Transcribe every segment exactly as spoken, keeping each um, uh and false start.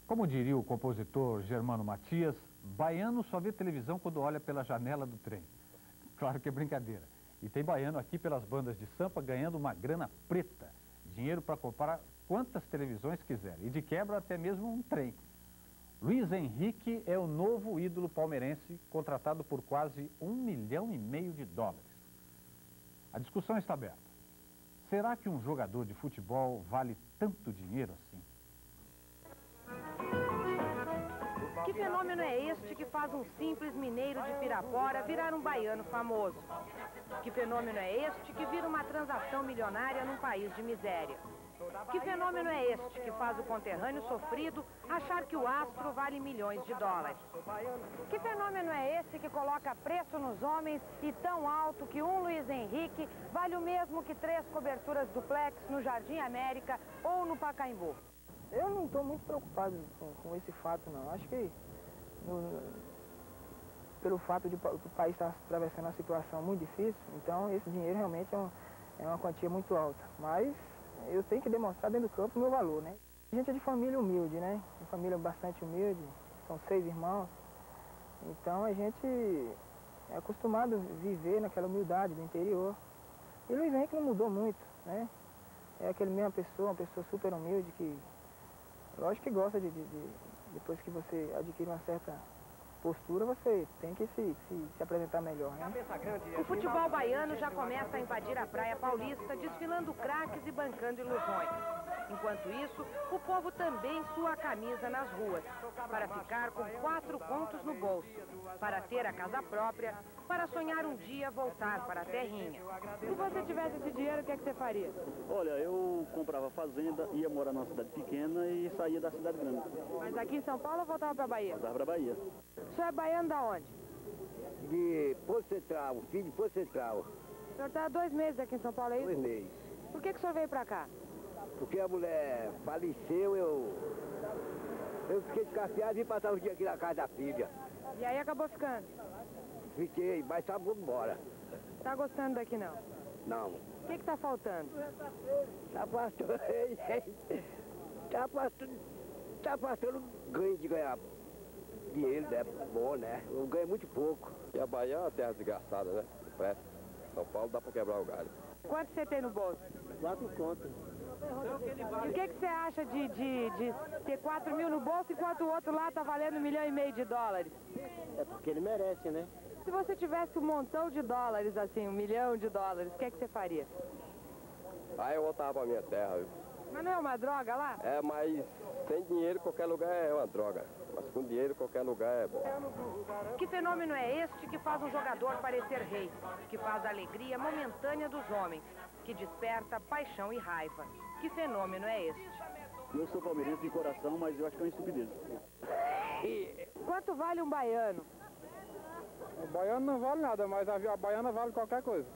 Como diria o compositor Germano Matias, baiano só vê televisão quando olha pela janela do trem. Claro que é brincadeira. E tem baiano aqui pelas bandas de sampa ganhando uma grana preta. Dinheiro para comprar quantas televisões quiser. E de quebra até mesmo um trem. Luiz Henrique é o novo ídolo palmeirense, contratado por quase um milhão e meio de dólares. A discussão está aberta. Será que um jogador de futebol vale tanto dinheiro assim? Que fenômeno é este que faz um simples mineiro de Pirapora virar um baiano famoso? Que fenômeno é este que vira uma transação milionária num país de miséria? Que fenômeno é este que faz o conterrâneo sofrido achar que o astro vale milhões de dólares? Que fenômeno é esse que coloca preço nos homens e tão alto que um Luiz Henrique vale o mesmo que três coberturas duplex no Jardim América ou no Pacaembu? Eu não estou muito preocupado com, com esse fato, não. Acho que, no, pelo fato de o país estar atravessando uma situação muito difícil, então esse dinheiro realmente é, um, é uma quantia muito alta. Mas eu tenho que demonstrar dentro do campo o meu valor, né? A gente é de família humilde, né? De família bastante humilde, são seis irmãos. Então a gente é acostumado a viver naquela humildade do interior. E o Luiz Henrique não mudou muito, né? É aquele mesma pessoa, uma pessoa super humilde que... Lógico que gosta de, de, de, depois que você adquire uma certa postura, você tem que se, se, se apresentar melhor, né? O futebol baiano já começa a invadir a praia paulista, desfilando craques e bancando ilusões. Enquanto isso, o povo também sua a camisa nas ruas, para ficar com quatro contos no bolso, para ter a casa própria, para sonhar um dia voltar para a terrinha. Se você tivesse esse dinheiro, o que é que você faria? Olha, eu comprava fazenda, ia morar numa cidade pequena e saía da cidade grande. Mas aqui em São Paulo ou voltava para a Bahia? Voltava para a Bahia. O senhor é baiano da onde? De Porto Central, filho de Porto Central. O senhor está há dois meses aqui em São Paulo, é isso? Dois meses. Por que, que o senhor veio para cá? Porque a mulher faleceu, eu... Eu fiquei descafiado e vim passar os dias aqui na casa da filha. E aí acabou ficando? Fiquei, mas só vou embora. Tá gostando daqui não? Não. O que que tá faltando? Tá passando... tá passando... Tá passando ganho de ganhar dinheiro, né? Bom, né? Eu ganho muito pouco. E a Bahia é uma terra desgraçada, né? Presta. São Paulo dá pra quebrar o galho. Quanto você tem no bolso? Quatro contas. E o que que você acha de, de, de ter quatro mil no bolso enquanto o outro lá tá valendo um milhão e meio de dólares? É porque ele merece, né? Se você tivesse um montão de dólares, assim, um milhão de dólares, o que é que você faria? Aí eu voltava pra minha terra, viu? Mas não é uma droga lá? É, mas sem dinheiro qualquer lugar é uma droga. Mas com dinheiro qualquer lugar é bom. Que fenômeno é este que faz um jogador parecer rei? Que faz a alegria momentânea dos homens? Que desperta paixão e raiva? Que fenômeno é este? Eu sou palmeirense de coração, mas eu acho que é uma estupidez. Quanto vale um baiano? O baiano não vale nada, mas a baiana vale qualquer coisa.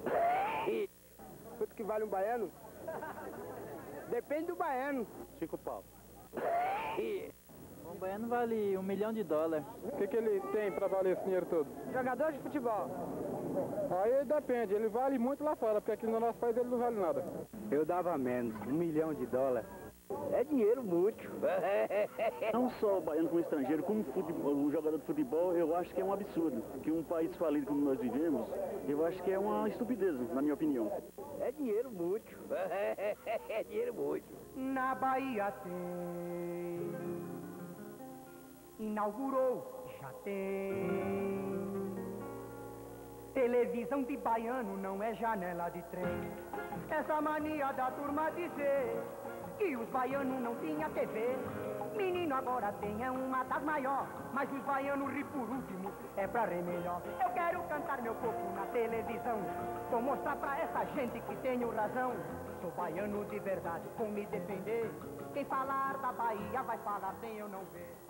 Quanto que vale um baiano? Depende do baiano. Cinco pau. Um baiano vale um milhão de dólares. O que, que ele tem para valer esse dinheiro todo? Jogador de futebol. Aí depende, ele vale muito lá fora, porque aqui no nosso país ele não vale nada. Eu dava menos, um milhão de dólares. É dinheiro muito. Não só o baiano como o estrangeiro, como futebol, um jogador de futebol, eu acho que é um absurdo. Que um país falido como nós vivemos, eu acho que é uma estupidez, na minha opinião. É dinheiro muito. É dinheiro muito. Na Bahia tem, inaugurou, já tem. Televisão de baiano não é janela de trem. Essa mania da turma dizer que os baianos não tinham T V. Menino agora tem, é uma das maiores, mas os baianos ri por último, é pra rir melhor. Eu quero cantar meu povo na televisão, vou mostrar pra essa gente que tenho razão. Sou baiano de verdade, vou me defender. Quem falar da Bahia vai falar sem eu não ver.